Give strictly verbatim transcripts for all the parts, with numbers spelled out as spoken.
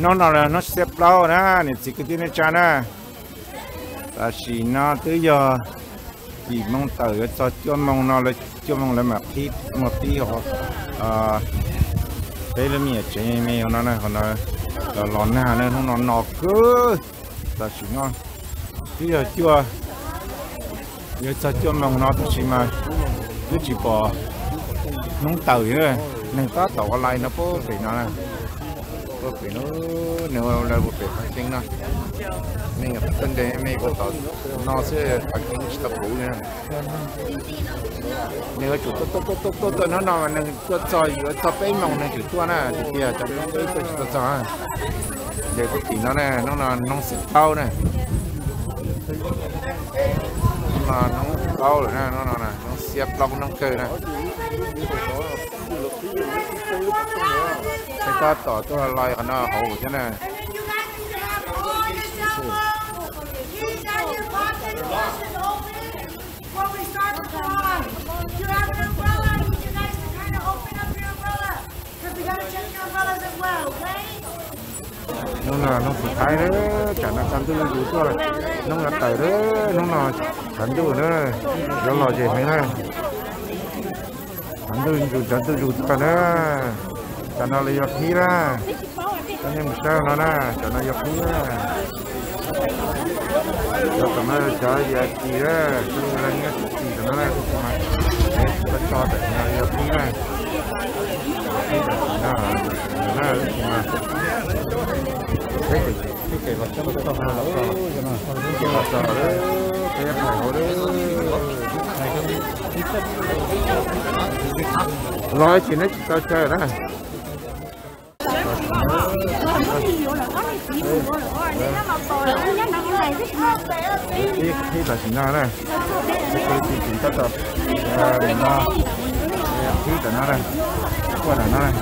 nó nào là nó xếp lâu nè nên chỉ cái tin này cha nè là chỉ nó tới giờ chỉ mong tới cho cho mong nó là cho mong là một tí một tí họ à đây là miệng chế mèo nó này còn là là lon nào nên không nó nọ cứ là chỉ ngon bây giờ chưa giờ cho cho mong nó thì chỉ mà cứ chỉ bỏ nông tới thôi nên có tàu lại nó có phải nó này có phải nó nếu là một phải phát sinh nó nên là vấn đề mấy cái tàu nó sẽ phát sinh tập cũ nha nếu chủ tốt tốt tốt tốt tốt nó nó nên cho cho cho bé mong này chủ tua nè thì kia cho nó bé cho cho cho để cái gì nó nè nó là nó xịt bao nè nó là nó bao rồi nè nó là nó xếp lông nó chơi nè cái ta tỏ cho lại nó hậu thế này nó là nó phải thái đấy chả là chăn tư dù cho là nó là tẩy đấy nó là chăn tư nữa nó là gì mấy này chăn tư dù chăn tư dù cho nó chăn nó là giọt khí ra chăn như một sao nó nè chăn nó giọt khí ra cho tầm nó cho gì gì đó chứ là nghe gì của nó này nó cho để nó giọt khí ra nó nó mà cái cái vật chất nó to hơn đó cái vật chất đấy cái màu đấy nói chuyện đấy tao chơi đó khi khi là gì nào đây cái gì gì tất cả nó khi là nó đây qua là nó đây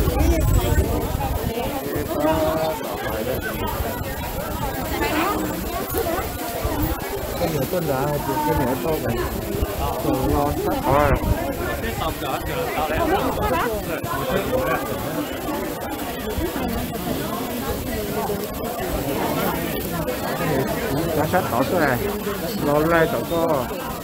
cái nhiều tuần đã cái nhiều to này ngon thôi giá sách tỏ số này lò lai tỏ có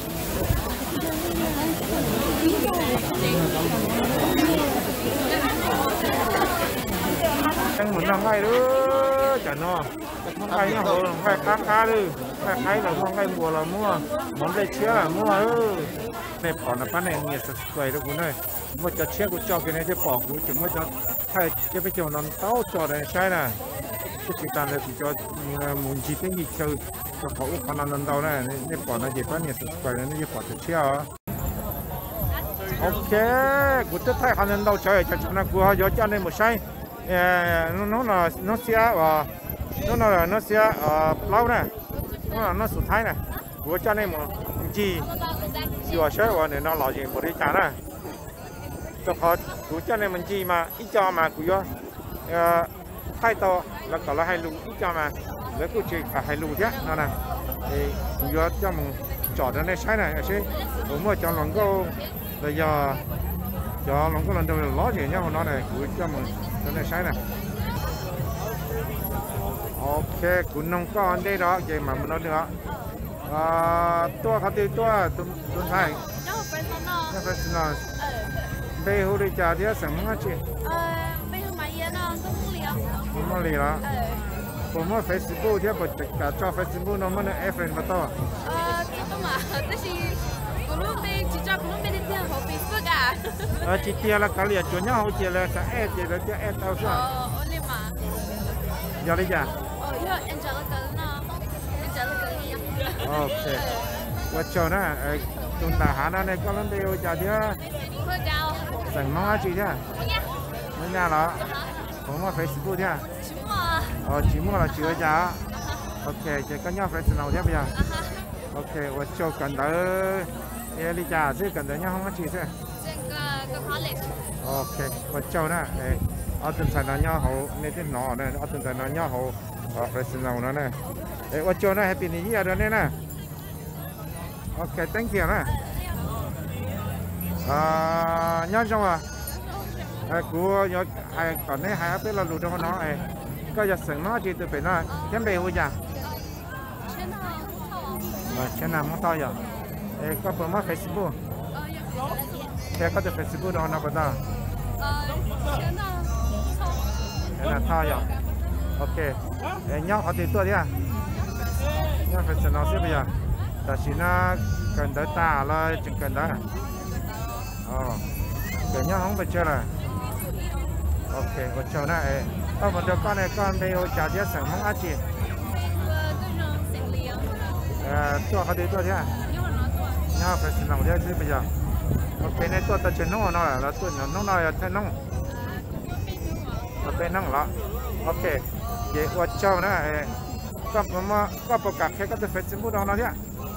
anh muốn làm ngay đó chả nó không ai nhá hồ phải cá cá đi phải cái là không ai mua là mua món đây chia là mua ư này bỏ là bán này nhiều sợi đó cũng này mua cho chia của cho cái này thì bỏ cũng chỉ mua cho thay cái cái chỗ nó tao cho này sai nè cái chỉ cần là chỉ cho muốn chỉ cái gì chơi cho họ khả năng lần đầu này này bỏ nó chỉ bán nhiều sợi này nó chỉ bỏ cho chia ok của tôi thấy khả năng đầu chơi cho cho nó của cho cho nên một sai nó nó là nó xia và nó là nó xia lâu nè nó là nó sụt thái nè của cho nên một chi chưa chơi và để nó làm gì một đi trả nè cho họ của cho nên mình chi mà ít cho mà của hai to là cả là hai lù ít cho mà lấy của chị cả hai lù chứ nó nè thì của cho mình chọn đến đây sai này chứ cũng mà cho lòng câu bây giờ cho lòng câu lần đầu lót gì nhá nó này của cho mình đến đây sai này ok cũng nông con đây đó vậy mà mình nói nữaตัวเขาตีตัวตุนตุนไทยนี่เป็นสนอเบลล์ดิจ่าเดียสังมาจีเออเบลล์มาเยอะเนาะก็มุ่งเลี้ยงมุ่งเลี้ยงผมว่าเฟซบุ๊กที่ผมจะจอเฟซบุ๊กน้องมันเอฟเอ็นมาต่อเออที่ต้องมาแต่สิกูรู้ไปจีจ้ากูรู้ไปเที่ยวของเฟซบุ๊กอ่ะเออจีเที่ยวแล้วก็เรียนจนเนี่ยเขาเจริญจะเอเจริญจะเอต่อซะอ๋อโอลิมาอย่าเลยจ้ะอ๋อเยอะเอ็นจอยกันเนาะเอ็นจอยกันok qua chờ nè chúng ta hả nó này có lần đều chào chứ sẵn mong chị chứ mấy nhà đó cũng có Facebook chứ ờ chỉ mua là chưa chào ok chỉ có nhau Facebook nào thế bây giờ ok qua chờ cần tới đi chào chứ cần tới nhau không có chị chứ ok qua chờ nè ở từng sản nó nhau hậu nên cái nọ này ở từng sản nó nhau hậu ở Facebook nào nó này để qua chờ nè happy new year rồi nè ok thank you nè à nhớ trong à của nhớ hai còn đấy hai áp là lụt trong nó này có giờ sừng nó chỉ từ bên nó thêm bề hôi giờ và trên nào muốn to giờ có phần mất Facebook thế có từ Facebook đó nó có to thế là to giờ ok nhau họ tìm tôi đi à nhau phải xem nó xem bây giờ tại vì nó cần tới ta là chỉ cần đó ờ để nhau không phải chơi là ok và chờ này có một đứa con này con bây giờ trả tiền sản mong ăn gì à tôi họ tìm tôi đi à nhau phải xem nó đi bây giờ ok này tôi ta chơi nông nó là tôi nông nó là chơi nông ok nông là ok vậy và chờ này có mà có một cái cái cái Facebook đó nó chứ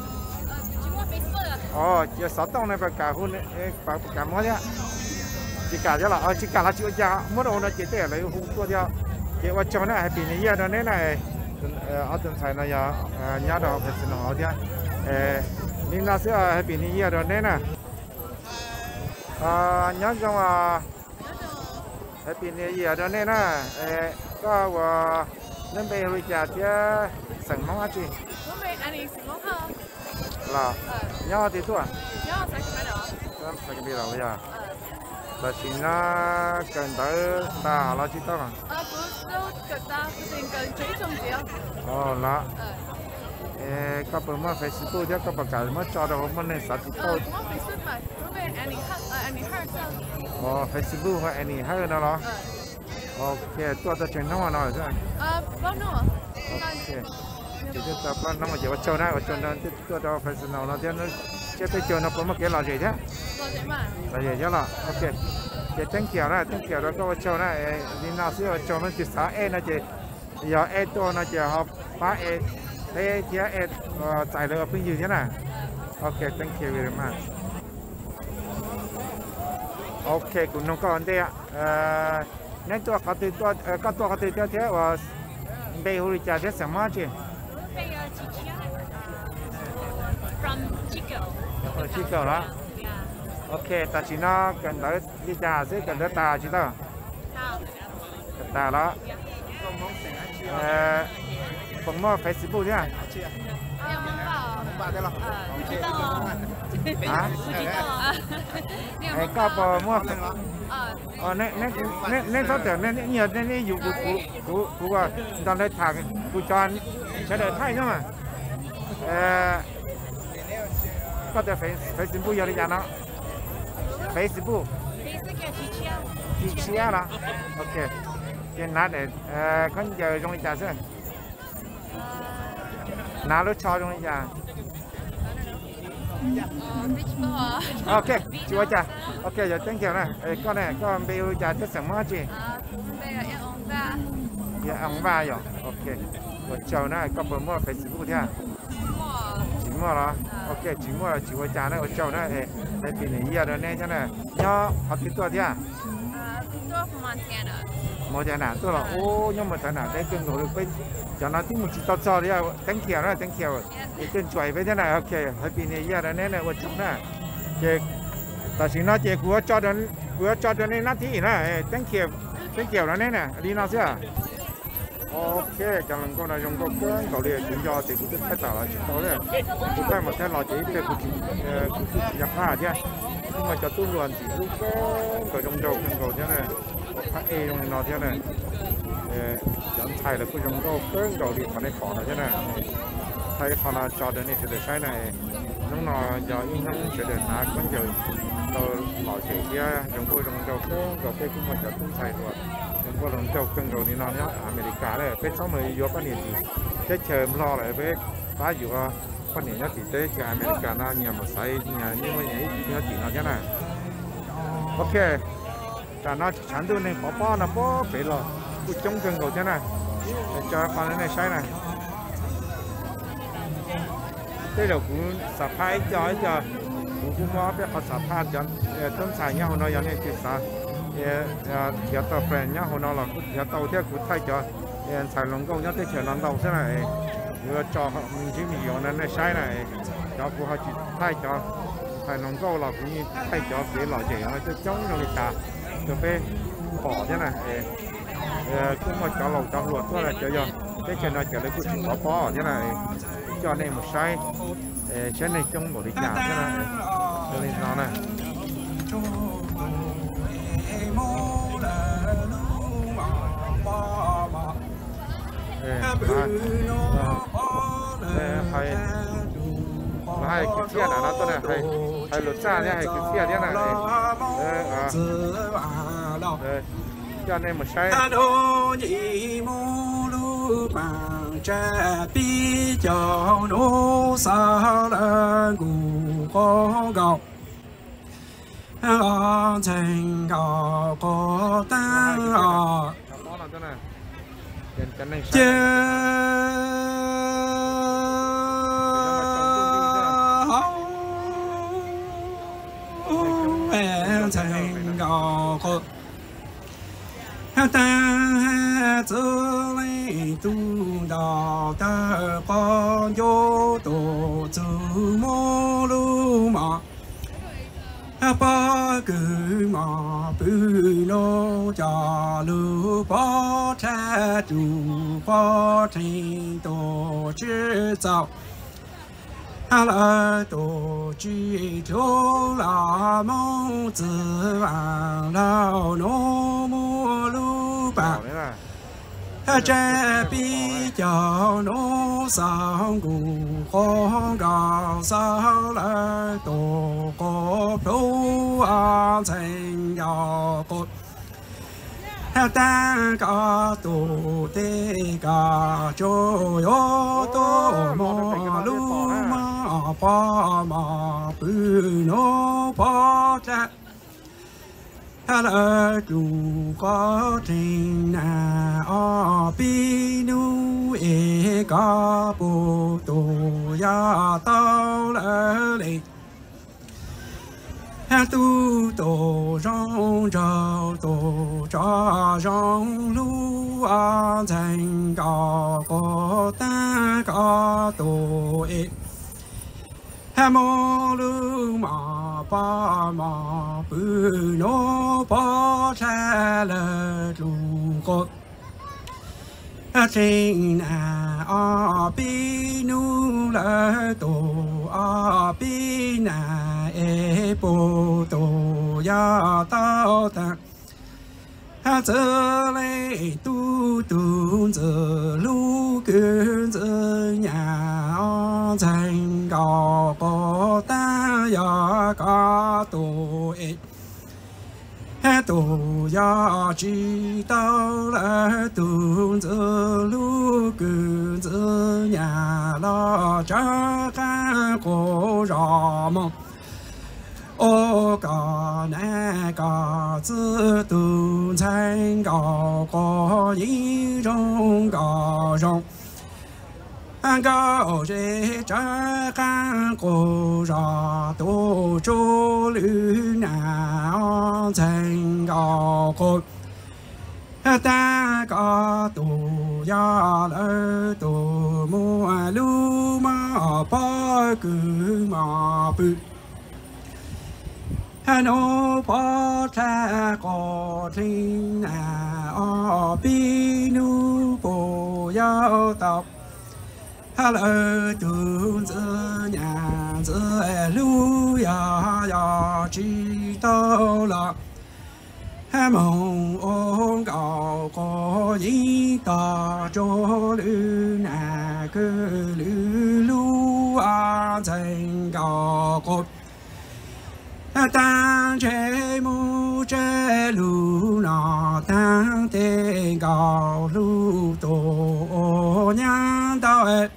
ờ giờ sáu tông này phải cả hun phải cả món chứ chỉ cả cho là ờ chỉ cả là chịu giá mỗi đồ nó chỉ để lấy hun tua theo vậy và cho này bị này giờ này này ở tuần sau này giờ nhớ đâu phải xin nó chứ nên là sẽ bị này giờ này nè nhớ trong à bị này giờ đó này nè có và nên bây giờ trả chứ sản mong ăn gì là nhau thì thôi nhau sẽ cái đó sẽ cái đó bây giờ là chỉ nó cần tới ta là chỉ tao à ờ cần ta cần cần chỉ trong gì ờ là có bữa mà Facebook chứ có bữa cả mà cho đâu mà nên sao chỉ tao ờ Facebook hay any hay nó lo ok tôi ta chuyển nó nào rồi ờ bao nhiêu ok chỉ cho tập nó mà chỉ có chơi này, chơi nó tôi cho phải nào nó thế nó chế tới chơi nó có một cái là gì thế? Là gì chứ là ok. Cái tiếng kiểu này, tiếng kiểu đó có chơi này, đi nào xíu chơi nó chỉ sáu e nó chỉ giờ e to nó chỉ học ba e, thế chỉ e giải được bên dưới thế này. Ok, thank you very much. Ok, cũng không có vấn đề ạ. Nên tôi có thể tôi có tôi có thể theo thế và bây giờ trả thế sao mà chứ? From Chico. Ở Chico đó. Ok, ta chỉ nó cần tới đi trà sẽ cần tới tà chứ đâu. Tà đó. Ờ, bằng mua Facebook chứ à? Hả? Có bộ mua ờ nên nên nên nên sao tưởng nên nhiều nên nên dùng của của của của trong đây thằng của cho sẽ đợi thay nữa mà có thể Facebook giờ đi ra nó Facebook chị chia là ok trên nát để có giờ trong đi trả xem nát lúc cho trong đi trả ok chua chả ok giờ tiếng kiểu này con này con bây giờ chả chất sản gì giờ ông ba rồi ok rồi chờ này con bấm mua Facebook thế à chỉ mua đó ok chỉ mua là chỉ có chả này ở chờ này để bị này giờ này thế này nhớ học tiếng tuổi thế à Montana tôi là ô nhưng mà thế nào để cưng rồi bên cho nó tiếng một chỉ tao cho đi tiếng kiểu này tiếng kiểu để cưng chuối với thế này ok hơi bị này giờ này này ở chúng này chị ta chỉ nói chị của cho đến của cho đến này nó thì này tiếng kiểu tiếng kiểu này nè đi nào chứ ok chẳng lần con này dùng con cứng cầu liệt chuyển do thì cũng phải tạo lại chúng tôi đấy cũng phải một cái lò chỉ để cũng chỉ cũng chỉ nhập hoa chứ nhưng mà cho tôi luôn chỉ lúc có trong đầu trong cầu thế này phát e trong nó thế này dẫn thầy là cũng trong cầu cứng cầu liệt mà này khó là thế này thầy khó là cho đến này thì được cái này nó nó giờ in nó sẽ đượcná con giờ tôi lò chỉ kia trong cầu trong đầu cứng cầu cái cũng mà cho tôi thầy rồi có lần châu cưng rồi đi non nhá America đấy bên sau mới vô con này thì cái chờ lo lại với phá dụ con này nhá thì tới cái America nó nhà một say nhà như vậy nhỉ nó chỉ nó thế này ok cả nó chán tôi này có bao nó bao phải rồi cứ chống cưng rồi thế này để cho con này say này đây là cũng sập hai cho cho cũng cũng có biết họ sập hai cho tôm xài nhau nó giống như thì sao giờ tàu phèn nhá hồi nào là giờ tàu theo của thay cho xài lồng câu nhá tới chờ non tàu thế này vừa cho mình chỉ mình dùng nên sai này cho của họ chỉ thay cho xài lồng câu là cũng như thay cho để lò chè nó cho chống cho người ta từ bên bỏ thế này cũng một cháu lồng cháu luộc thôi là chơi rồi cái chuyện này chơi lấy cũng chỉ có bó thế này cho nên một sai trên này trong một cái chả thế này cho nên nó này hay hay cái xe này nó tôi này hay hay lột xa thế hay cái xe thế này cho nên một sai bằng cha bi cho nó xa là ngủ có gạo ở thành gạo có ta ở chơi em thành gạo có ta tự lấy tu đạo ta con vô tổ chữ mô lưu mà ba cứ mà bự nô cha lưu ba cha chủ ba thành tổ chữ giáo là tổ chữ chỗ là mong tự vàng lao nô mô lưu bạc cha bi cho nó sang cùng con gạo sao là tổ có đâu an thành giàu cột ta cả tổ tê cả cho yo tổ mò lu ma pa ma bự nó pa cha là chủ có trình na ở bi nu e cả bộ tổ ya tao là lệ tu tổ rong rau tổ cho rong lu an thành cả có ta cả tổ e hà mô lưu mà ba mà bự nó ba cha là chủ cột trên à ở bi nu là tổ ở bi na e bộ tổ ya tao ta ha giờ lấy tu tu giờ lu kiến giờ nhà thành gạo có ta ya cả tổ e ha tổ ya chỉ tao là tu giờ lu kiến giờ nhà lo cha cả có rõ mong ô cả nè cả tự tu thành gạo có ý trong gạo trong anh gạo dễ trả cả cô ra tổ chỗ lư nào thành gạo cột ta cả tổ ya lỡ tổ mua lu mà ba cứ mà bự nó ba cha có thiên à ở bi nu bộ giao tộc lỡ tương giữa nhà giữa lu ya ya chỉ tao là mong ôn gạo có gì ta cho lư nà cứ lư lu an thành gạo cột tăng chế mu chế lu nọ tăng tê gạo lu tổ nhang tao ế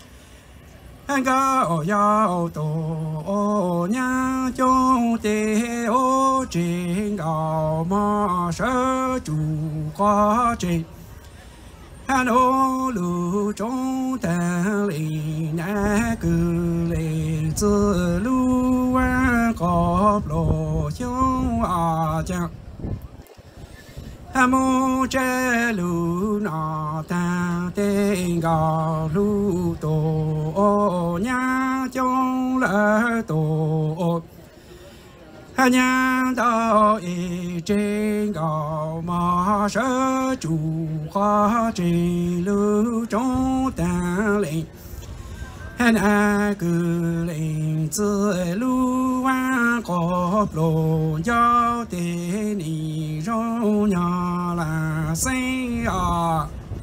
gạo yao tổ nhang chung tê ô trình gạo mà sơ chủ có trình hà nô lu trong tàng lì nà cư lì tư lu quan cọp lộ chung à chạc hà mô chế lu nọ tàng tên gạo lu tổ nhá chung lỡ tổ hà nhang đạo ý trên cao mà sở chủ khó trên lưu trong tàng lệnh hẹn ai cứ lệnh tự lưu văn có lộ giao tế ni rong nhà là sinh à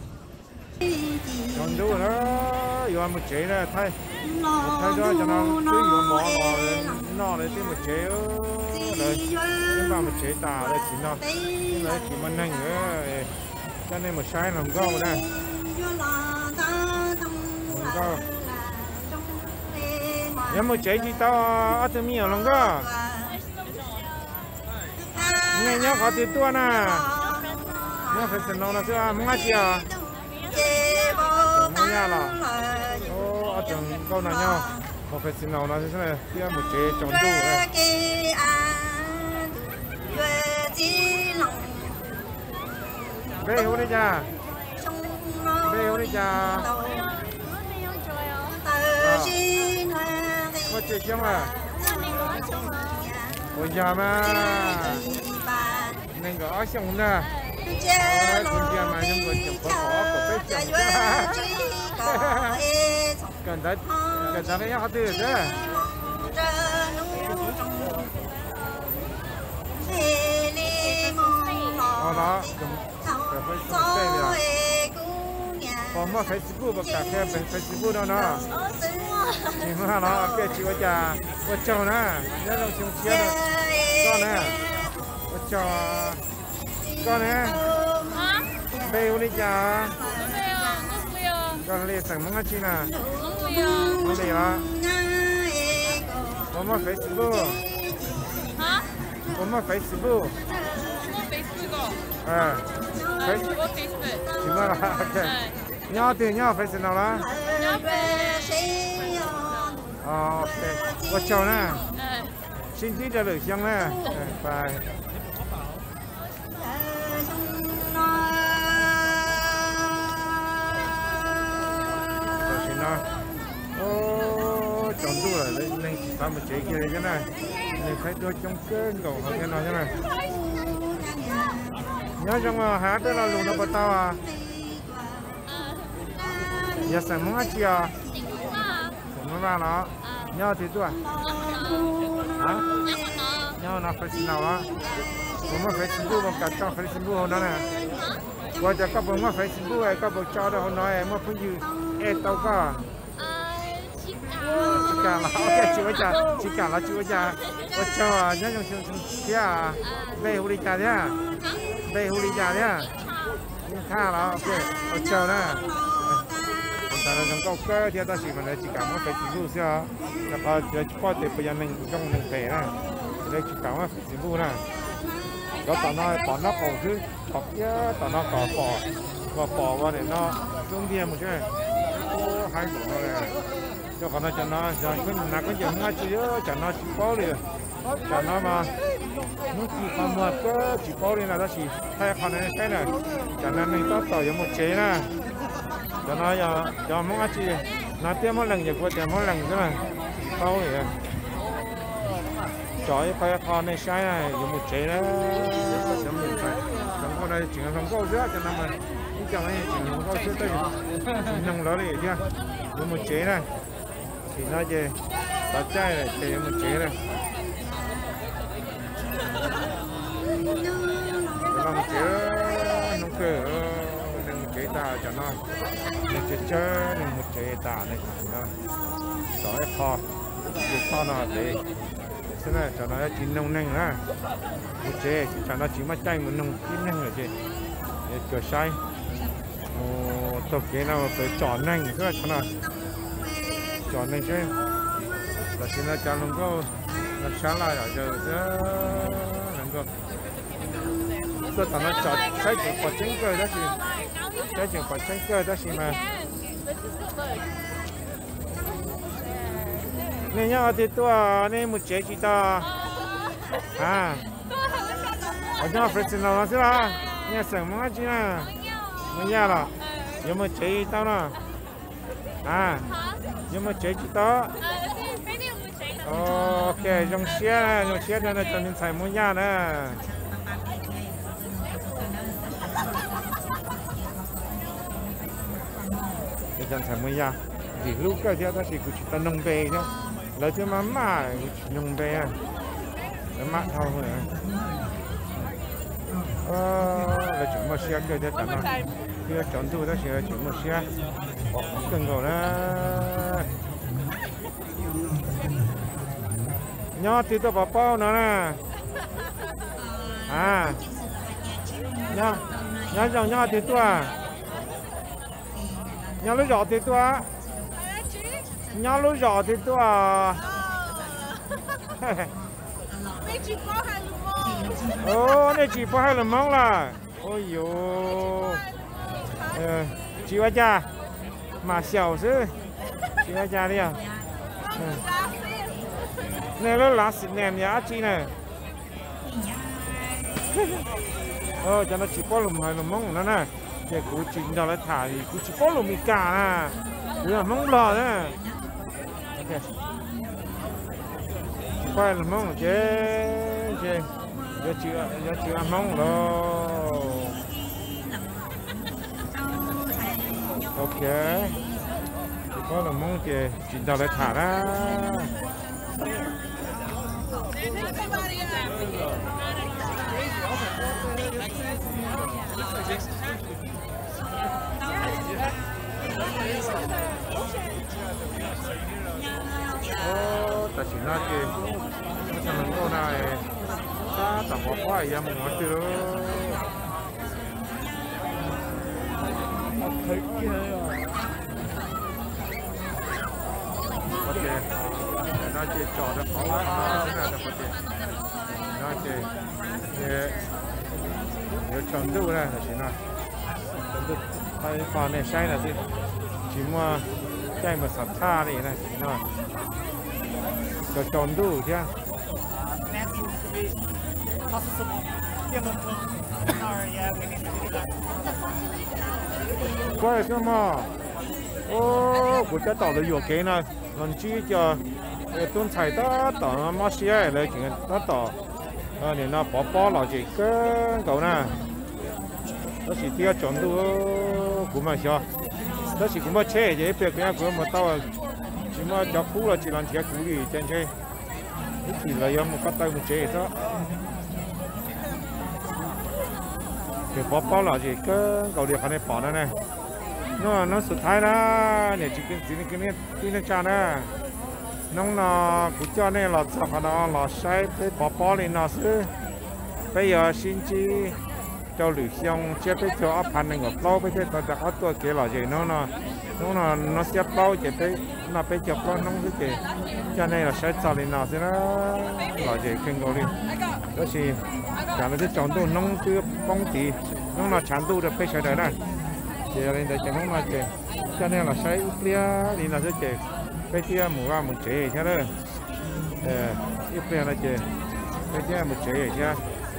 còn đủ nữa giờ một chế này thay thay đó cho nó cứ giờ mỏ nó này thì một chế đấy nhưng mà một chế tà đấy chỉ nó đấy chỉ mình nhanh nữa cho nên một sai làm gâu này gâu nhưng một chế chỉ tao ở từ miệng làm gâu nghe nhớ có tiền tua nè nhớ phải xin nó là chưa muốn ăn chưa muốn nhà là ô ở trường câu nào nhau một phải xin nó là thế này kia một chế tròn đủ này về hôm nay cha về hôm nay cha có chơi chưa mà ôi giờ mà nên có xong nè con kia mà nhưng mà chẳng có khó có biết chẳng cần đấy cần đấy cái nhau từ đấy đó đó cần phải xem đây nè còn mà Facebook và cả cái bên Facebook đó nó chỉ mà nó cái chị ở nhà ở châu nè nhớ đâu chung chia được con nè ở châu con nè bây giờ đi cha con lấy sản phẩm gì nè con lấy à còn mà Facebook hả còn mà Facebook à Facebook Facebook chỉ mà là nhau thì nhau phải xin nào đó ok có chào nè xin chỉ cho được xong nè bye xin nói ô chọn tu rồi lên lên chỉ phải một chế kia cái này nên phải đôi trong cơn cầu hơn cái nói thế này nhớ trong há tới là luôn nó bắt tao à giờ sản muốn ăn chưa sản ra nó nhau thì tôi hả nhau nó phải xin nào đóผมว่าphải xin bù bằng cả cho phải xin bù hôm đó nè qua cho các bạn mà phải xin bù ấy các bạn cho đó hôm nói em mà phân dư em tao có chỉ cả là ok chỉ với cha chỉ cả là chỉ với cha ở cho nhớ trong trong trong kia về hồ đi cha nhá về hồ đi cha nhá tha là ok ở cho nèแต่เราต้องก็เที่ยวต่อชีมันเลยจีการว่าไปจีบูเสียแล้วก็จะพ่อเด็กไปยังหนึ่งช่องหนึ่งเตะนะเลยจีการว่าจีบูนะก็ตอนนั้นตอนนั้นก็คือตอกเยอะตอนนั้นก็ปอว่าปอว่าเนี่ยเนาะช่วงเดียวมันใช่โอ้หายหมดเลยเจ้าคนนั้นจะเนาะจะขึ้นนักก็จะง่ายจีเยอะจะเนาะจีป้อเลยจะเนาะมาเมื่อกี้ความมืดก็จีป้อเลยนะถ้าจีให้คนนั้นแค่ไหนจะนั้นนี่ต้องต่อยังหมดเจนะcho nó giờ cho món ăn chi nó tiêm một lần giờ qua tiêm một lần nữa mà câu vậy trời phải con này sai này dùng một chế đó chấm một phải chấm con đây chỉ là chấm câu giữa cho nên mà những chồng này chỉ dùng câu giữa đây nông đó này chưa dùng một chế này thì nó về tạt chai này thì một chế này làm chế nông cơ chế ta cho nó nên chế chơi nên một chế ta này nó giỏi kho chế kho nó để thế này cho nó chín nông neng á một chế cho nó chỉ mất tay một nông chín neng rồi chế để cửa sai ồ tập cái nào phải chọn neng rất là cho nó chọn neng chơi và xin nó cho nó có nó sáng lại rồi giờ nó có tôi tao nó chọn sai chỉ có chính cơ đó gì cái chuyện phải tránh cơ đó xí mà nên nhá thì tôi nên một chế chỉ ta à ở nhà phải xin nó xí là nhà sản món gì nè mình nhà là giờ một chế tao nè à giờ một chế chỉ tao ok dùng xe này dùng xe cho nó cho nên xài mua nhà nè để cho xài mua nhà thì lúc cái đó thì cũng chỉ tao nông bè chứ lấy cho má mà nông bè nó mát thôi rồi ờ là chúng mà xe cái đó chẳng nào kia chọn tu đó sẽ chúng mà xe cần cầu đó nhỏ thì tôi bảo bao nữa nè à nhỏ nhỏ nhỏ nhỏ thì tôi nhỏ lúc nhỏ thì tôi nhỏ lúc nhỏ thì tôi ô này chỉ có hai lần mong là ôi yo chị ba cha mà xẻo chứ chị ba cha đi à này nó lá xịn nèm nhá chị này ờ cho nó chỉ có lùm hai lùm mông nó nè cái cú chín đó lại thả thì cú chỉ có lùm mì cả nè cú là mông lò nè ok quay lùm mông chứ chứ giờ chưa giờ chưa ăn mông rồi ok chỉ có lùm mông kìa chín đó lại thả ra ô ta chỉ nói kì nó cho mình cô này ta tập bỏ qua vậy mình nói chưa thấy kia ok nói chị trò được khó lắm nó là được ok nói chị để để chọn đủ này là chị nói chọn đủ hay còn này sai là gì chỉ mà cái mà sạch tha này này chị nói cho chọn đủ chứ quay xem mà ô của cha tàu được cái này lần chi cho tuần chạy ta tàu mà xe lại chuyện ta tàu à nên nó bỏ bỏ là gì cái cậu nè nó chỉ tiêu chọn đủ của mà sao nó chỉ cũng mà chơi vậy việc cái của mà tao chỉ mà cho cú là chỉ làm chỉ cú gì trên chơi chỉ là do một cái tay một chơi đó thì bỏ bỏ là gì cái cậu điều này bỏ nó này nó nóสุดท้ายนะเนี่ยchỉ cái chỉ cái này cái này cha nè nông nó cũng cho nên là sao họ nó là sai cái bỏ bỏ lên nó chứ bây giờ xin chi cho lưỡi xong chế bây giờ áp hành này ngọc lâu bây giờ tao đặt ởตัวkia là gì nó nó nó nó nó sẽ bao chế bây nó bây giờ bao nông cái gì cho nên là sai sao lên nó chứ nó là gì kinh cầu đi đó thì cả nó sẽ chọn đồ nông từ bông tí nông nó chán đồ được bây giờ đấy này thì lên đây cho nông nó chế cho nên là sai ít lia thì nó sẽ chế bây giờ mua ra một chế chứ đó ít lia là chế bây giờ một chế chứ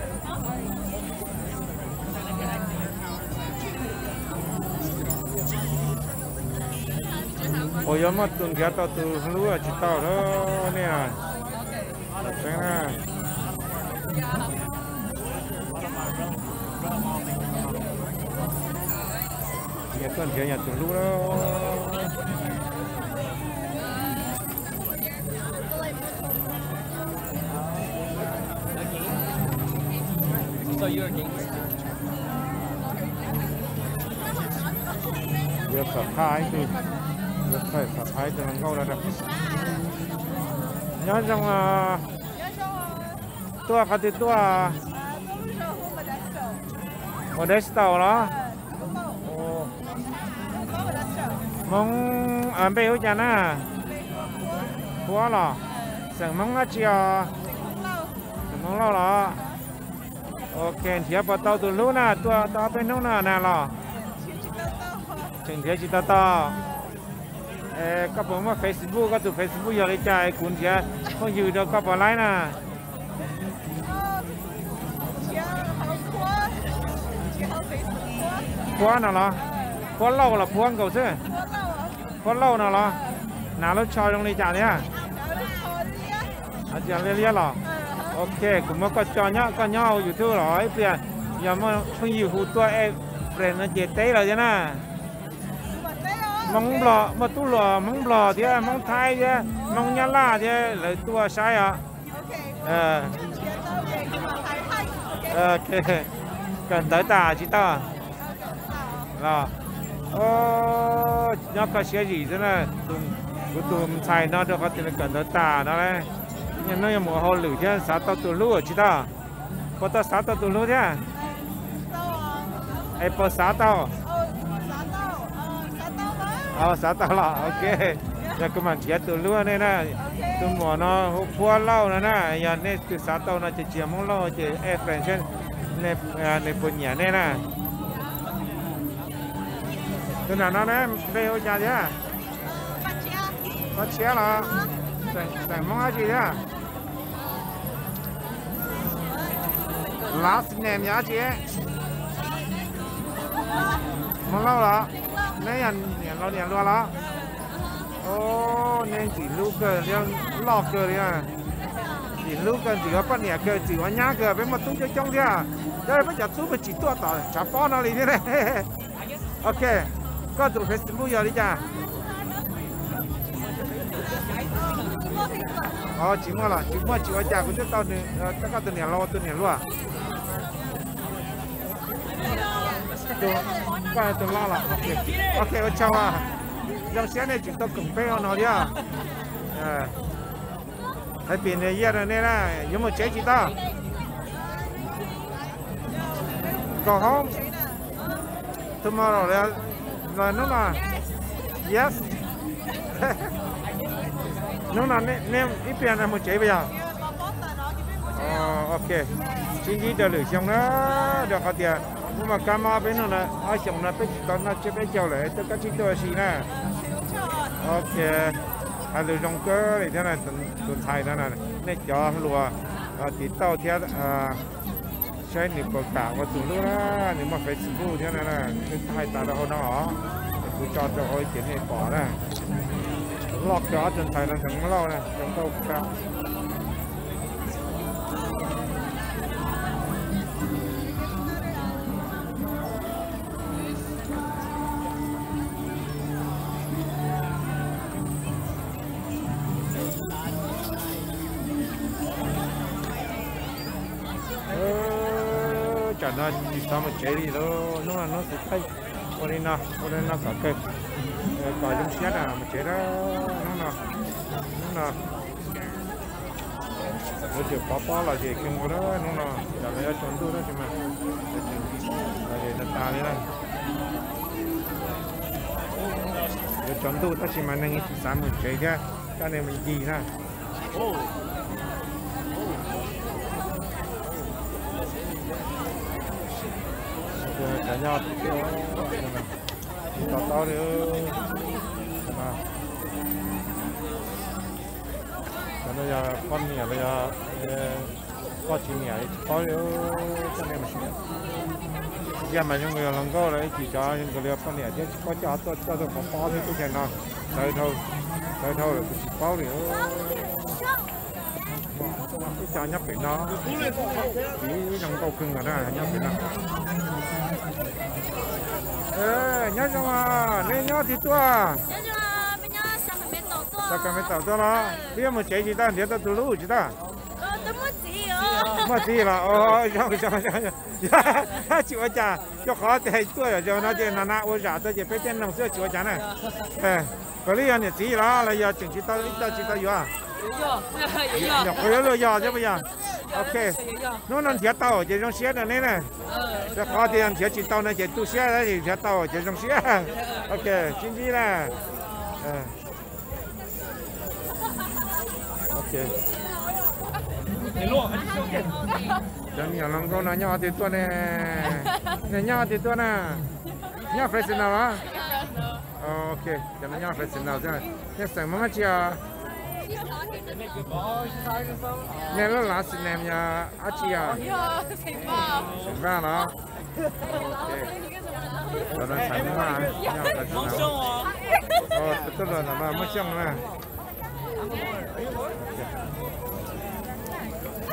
ôi giờ mà tuần kia tao từ lúa chỉ tao đó nè thật sáng nè nhà tuần kia nhà tuần lúa đó So you're king. giờ phải khai thì giờ phải phải khai thì nó ra được nhớ trong tua cái thì tua Modesto đó mong ở bên hữu chán à quá là sẵn mong ngắt chiều mong lâu là ok thì bắt đầu từ lúc nào tua tua bên nông nào nào là chừng thế chỉ tao tao các bạn mà Facebook các tụ Facebook giờ lấy chạy cuốn thế không giữ được các bạn lái nè quá nào là quá lâu là cuốn cầu chứ quá lâu nào là nào lúc chơi trong lấy chạy đấy à à giờ lên lên rồi ok cũng mới có cho nhá có nhau YouTube rồi bây giờ mà không nhiều hụt tua em friend nó chế tế rồi chứ na mong lò mà tu lò mong lò thì mong thay chứ mong nhá la chứ lấy tua sai à ờ ok cần tới tà chứ ta là ô nó có xe gì thế này tụi của tụi xài nó được có tiền cần tới tà nó đấy nhưng nó một hồ lử chứ sáu tàu tụi lúa chứ ta có tao sáu tàu tụi lúa chứ ai có sáu tàu ờ sáu tàu là ok giờ cái màn chia tụi lúa này nè tụi mỏ nó qua lâu nữa nè giờ này tụi sáu tàu nó chỉ chia mong lâu chỉ em friend trên này này bún nhà này nè tụi nào nó nè về hồi nhà chứ có chia là tại mong gì đó last name nhá chị mong lâu rồi nãy anh nhận lâu nhận luôn đó ô nên chỉ lúc cơ nên lọ cơ đi à chỉ lúc cơ chỉ có bắt nhẹ cơ chỉ có nhá cơ với một tung chơi trong đi à đây bây giờ tú phải chỉ tua tỏi chả phó nó đi thế này ok có tụi Facebook giờ đi cha ờ chỉ mua là chỉ mua chỉ có trả cũng tao này tất cả tụi này lo tụi này luôn à tụi qua tụi lo là ok ok tôi chào à trong xe này chúng tôi cùng phê nó đi à cái biển này giờ này nè nhưng mà chế chỉ ta còn không tomorrow là là nó là yes nó là nem ít tiền là một chế bây giờ ờ ok chính chỉ được xong đó được có tiền nhưng mà cam ở bên nó là ở xong là bên tao nó chế bên châu lại tất cả chỉ tôi xí nè ok hay là trong cơ thì thế này tuần tuần thay đó này này cho lúa thì tao theoใช้หนึ่งประกาศว่าตุลาหนึ่งมาเฟซบุ๊กเนี่ยนะนะคือไทยตาเราเนาะกูจอดจะเอาเขียนให้ก่อนนะลอกจอจนไทยเราถึงเล่านะยังต้องการchả nó chỉ sao mà chế đi đó nó là nó sẽ thay con đi nào con đi nào cả cây cỏ trong xét à mà chế đó nó nào nó nào nó chỉ có bao là gì kinh của đó nó nào chả lấy chọn tôi đó chứ mà để nó ta đi này để chọn tôi ta chỉ mà năng ít sao mà chế ra cái này mình gì nè cả nhau tao tao đi mà bây giờ con nhà bây giờ có chuyện nhà có đi cho nên mà giờ mà những người làm câu đấy chỉ cho những người con nhà chứ có cho tôi cho tôi có bao nhiêu cái nào tới thôi tới thôi là chỉ bao nhiêu cái cho nhấp biển nó chỉ trong câu cưng rồi đó nhấp biển nó ê nhớ cho mà nên nhớ thì tua nhớ cho bây giờ sao phải tàu tua sao phải tàu tua đó bây mà chế gì ta để ta tu lú chứ ta ờ tôi mất gì ờ mất gì là ôi cho cho cho chịu cha cho khó thì tua rồi cho nó chơi nana ôi giả tôi chỉ phải tên năm xưa chịu cha này ê cái này là gì đó là giờ chừng chỉ tao ít tao chỉ tao vừa giờ có lừa giờ chứ bây giờ ok nó nó thiệt tao chỉ trong xe này nèจะขอเตียนเสียจิตเตาในเจ็ดตู้เสียแล้วเสียเตาเจ็ดตรงเสียโอเคชิ้นนี้นะโอเคเดี๋ยวลวกจะมีอะไรก็น่าหน้าติดตัวเนี่ยเนี่ยหน้าติดตัวน่ะหน้าเฟรชน่ะวะโอเคจะน่าหน้าเฟรชน่ะใช่ไหมเนี่ยสั่งมาเชียเนี่ยแล้วหลานสิเนี่ยเนี่ยอาชีอ่ะสิบ้าเนาะตอนนั้นใส่มาเนี่ยแต่สินะโอ้ตัวตัวนั้นมาไม่ช่างนะ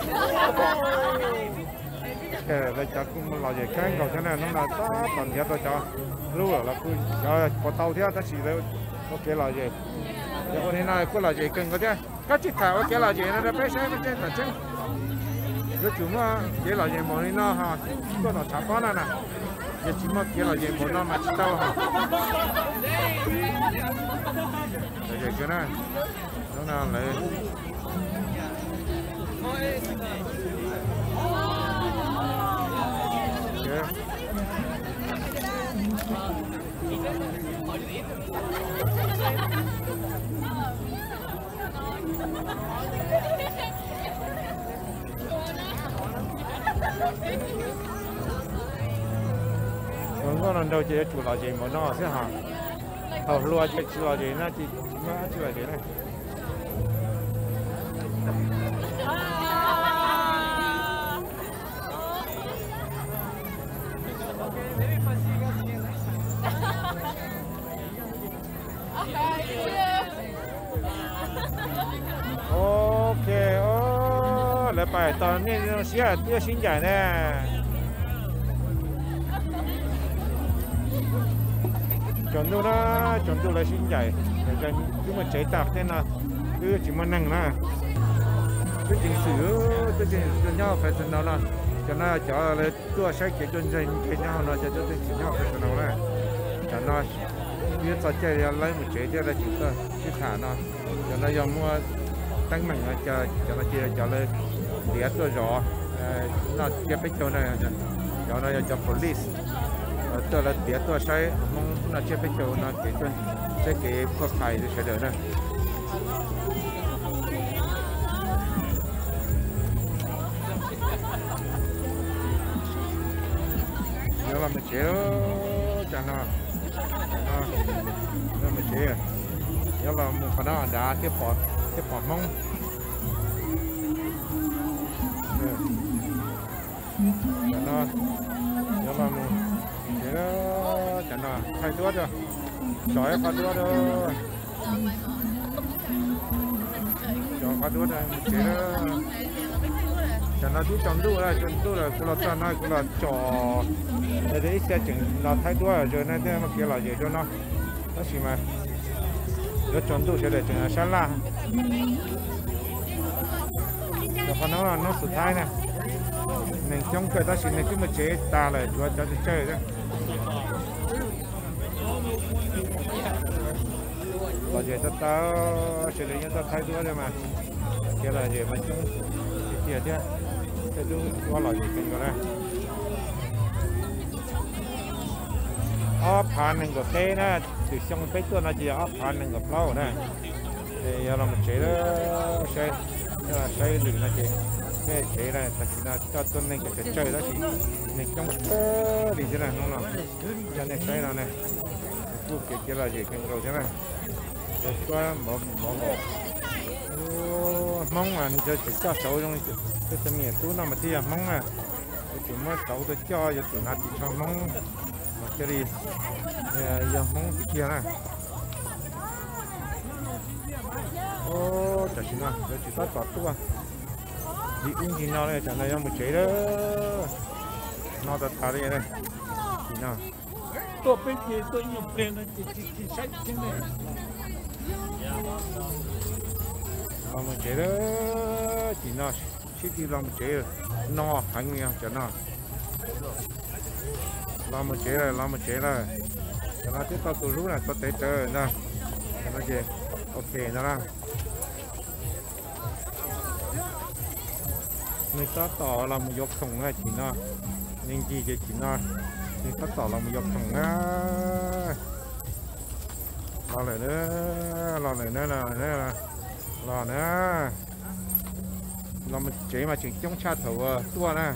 cái là cho cũng là gì cái cầu thế này nó là ta toàn thiệt tôi cho lúc là cứ cho có tàu thiệt ta chỉ là ok là gì giờ hôm nay cứ là gì cần có thế các chiếc thảo ok là gì nó đã bé xe nó trên là chân cái chúng mà cái là gì mà nó ha có nó chả có nè nè giờ chỉ mà cái là gì mà nó mà chỉ tao ha rồi cái này nó là lại còn có lần đầu chỉ chủ là gì mà nó sẽ hả học lúa chỉ chủ là gì nó chỉ nó chỉ là gì này ok ô lại bài toàn nên nó sẽ tiêu xin giải nè chọn đâu đó chọn đâu là xin giải để cho chúng mình chế tạp thế nào cứ chỉ mà năng nè cái chỉnh sửa cái chỉnh cho nhau phải thế nào là cho nó cho là tua sai cái chân chân cái nhau nó cho cho chỉnh nhau phải thế nào nè cho nó biết sao chơi lấy một chế thế là chỉ có chỉ thả nó cho nó dùng mua tăng mạnh cho cho nó chia cho lên đĩa tôi rõ nó chia bích cho này cho nó cho police tôi là đĩa tôi sai mong nó chia bích cho nó cái chân cái cái có phải thì sẽ được nè nhớ làm một chế cho nó nó một chế nhớ làm một phần đó đá cái phỏ cái phỏ mông cho nó nhớ làm một chế đó cho nó thay tuốt rồi chói phát tuốt rồi cho phát tuốt rồi một chế đó cho nó chú chọn đu là chọn đu là cô là cho nó cô là trò để đấy sẽ chỉnh là thay tuốt rồi này thế mà kia là gì cho nó nó chỉ mà nó chọn đu sẽ để chỉnh là sáng la rồi còn nó là nóสุดท้ายnè mình trong cái ta chỉ nên cứ mà chế ta là cho cho chơi đấy là gì ta ta sẽ để ta thay tuốt rồi mà kia là gì mà chúng kia chứ cái thứ có là gì cái đó ốp phản nên có thế nè từ trong cáiตัวnó chỉ ốp phản nên có flow nè thì giờ làm một chế đó xây là xây lửng nó chỉ cái chế này thật là cho tôi nên cái chơi đó chỉ nên trong đi thế này nó là cho nên xây nào nè cứ cái kia là gì cái cầu thế này rồi qua một một một mong là cho chỉ cho sầu trong cái tấm miệng tú nào mà thì mong à chúng mới sầu tôi cho cho tụi nó chỉ cho mong một cái đi giờ mong cái kia này ô chả xin nào để chỉ tắt tắt tua đi uống gì nào này chẳng này một chế đó nó đã thả đi đây gì nào tôi biết gì tôi nhập lên nó chỉ chỉ chỉ sách thế này làm một chế đó chỉ nó chỉ đi làm một chế nó hành nha cho nó làm một chế này làm một chế này cho nó tiếp tục từ lúc này có thể chơi nè cho nó gì ok nó ra mình sẽ tỏ là một dọc thùng này chỉ nó nên gì chỉ chỉ nó mình sẽ tỏ là một dọc thùng á lo lại nữa lo lại nữa là nữa lo nữa lo một chế mà chỉ trong cha thầu tua nè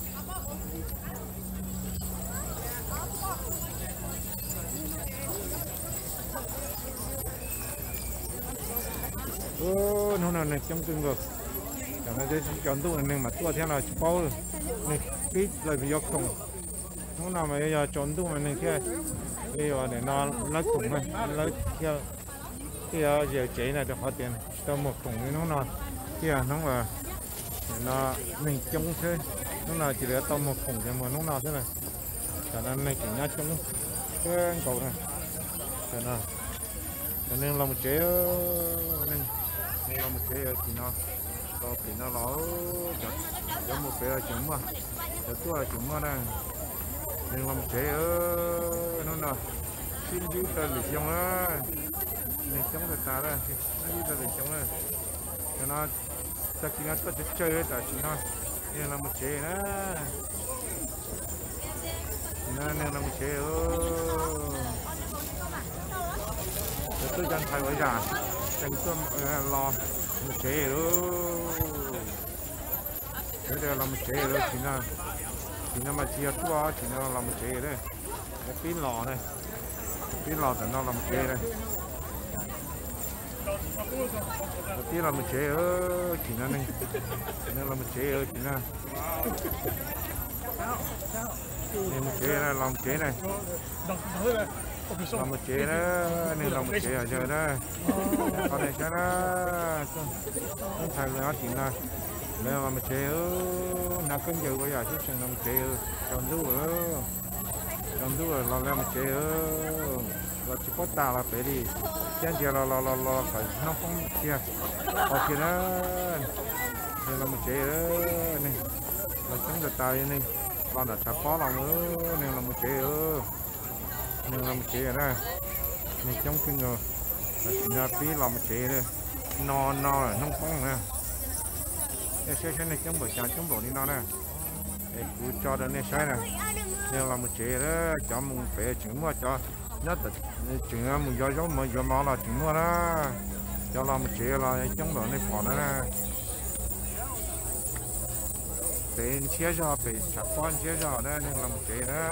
ô nó là này trong từng rồi chẳng là đây chọn tu này mà tua thế nào bao này cái lời bị dọc thùng nó nào mà giờ chọn tu này kia bây giờ để nó lấy thùng này lấy kia kia giờ chế này được hết tiền cho một thùng nó nó kia nó là nó mình chống thế lúc nào chỉ để tao một khủng cho mà lúc nào thế này cho nên này chỉ nhá chống cái cầu này cho nên cho nên là một chế nên nên là một chế thì nó có thì nó nó cho một cái chúng mà cho tôi chúng mà này nên là một chế nó nào xin giữ ta để chống á này chống được ta đó nó giữ ta để chống này cho nó ta chỉ nó ta chơi hết ta chỉ nó nên là một chế đó nên là một chế tôi đang thay với già chẳng tôi lo một chế thế đây là một chế rồi thì nó thì nó mà chia tua thì nó là một chế đây cái pin lò này pin lò thì nó là một chế đây đầu tiên là một chế ở thì nó này nó là một chế ở thì nó nên một chế này làm chế này làm một chế đó nên làm một chế ở giờ đó còn này cho nó không thành nó chỉ là nên làm một chế nó cứng giờ bây giờ chứ chẳng làm một chế còn đủ rồi còn đủ rồi làm một chế là chỉ có ta là phải đi chẳng chỉ là là là là phải nó không kia ở kia đó nên làm một chế này là chẳng được tay này còn là chả có lòng nữa nên là một chế nên là một chế này này trong kinh rồi nhà tí làm một chế đây no no là nông phong nè cái xe xe này trong buổi sáng trong buổi đi nó nè để cứ cho đến này sai nè nên là một chế đó cho mình phải chứng mua cho nhất là chứng mình do giống mà do nó là chứng mua đó cho làm một chế là trong buổi này bỏ nó nè để chia cho để chặt quan chia cho đó nên là một chế đó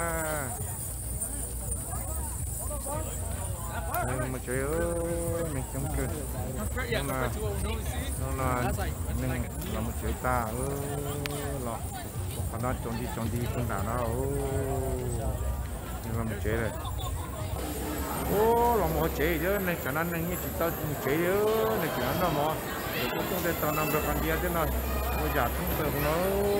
nên một chế mình chống cười nhưng mà nó là nên là một chế ta ơ lọ còn nó trốn đi trốn đi không đảo nó nên là một chế này ô là một chế chứ này khả năng này như chỉ tao một chế chứ này chỉ nó mà cũng không thể tao nằm được con kia thế nào bây giờ không được nó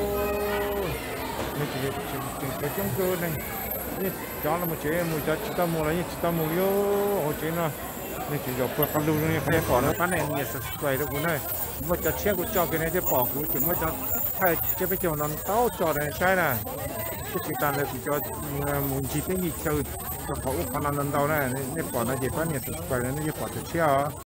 mình chỉ chỉ cái chống cơ này cho nó một chế một cho chúng ta mua là như chúng ta mua vô hồi chế nó nên chỉ có phần lưu này phải bỏ nó bán này nhiệt sợi đó cũng này một cho chiếc của cho cái này thì bỏ của chúng mới cho thay chế phải cho nó tao cho này sai nè cái chỉ cần là chỉ cho muốn chỉ cái gì chơi cho có khả năng lần đầu này nên bỏ nó chỉ có nhiệt sợi nó chỉ bỏ cho chiếc